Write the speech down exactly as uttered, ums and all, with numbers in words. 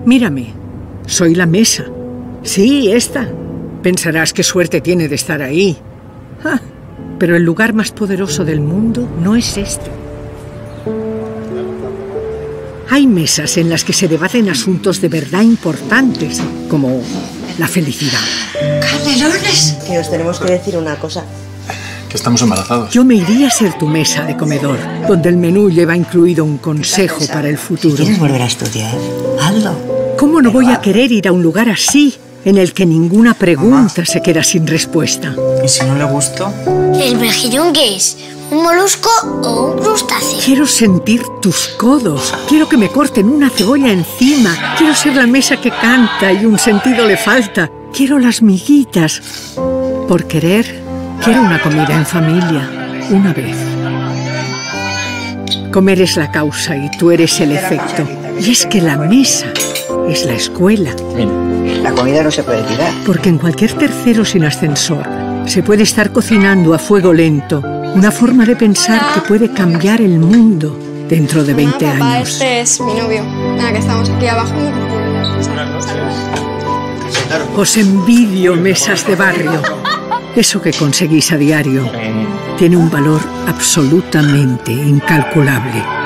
Mírame, soy la mesa. Sí, esta. Pensarás qué suerte tiene de estar ahí. Ah, pero el lugar más poderoso del mundo no es este. Hay mesas en las que se debaten asuntos de verdad importantes, como la felicidad. ¡Canelones! Que os tenemos que decir una cosa. Que estamos embarazados. Yo me iría a ser tu mesa de comedor, donde el menú lleva incluido un consejo para el futuro. Si quieres volver a estudiar, hazlo. ¿Cómo no voy a querer ir a un lugar así, en el que ninguna pregunta se queda sin respuesta? ¿Y si no le gustó? ¿El mejillón qué es? ¿Un molusco o un crustáceo? Quiero sentir tus codos. Quiero que me corten una cebolla encima. Quiero ser la mesa que canta y un sentido le falta. Quiero las miguitas. Por querer, quiero una comida en familia, una vez. Comer es la causa y tú eres el efecto. Y es que la mesa es la escuela. La comida no se puede tirar. Porque en cualquier tercero sin ascensor se puede estar cocinando a fuego lento una forma de pensar que puede cambiar el mundo dentro de veinte Hola, papá, años. Este es mi novio. Nada, que estamos aquí abajo. Os envidio, mesas de barrio. Eso que conseguís a diario tiene un valor absolutamente incalculable.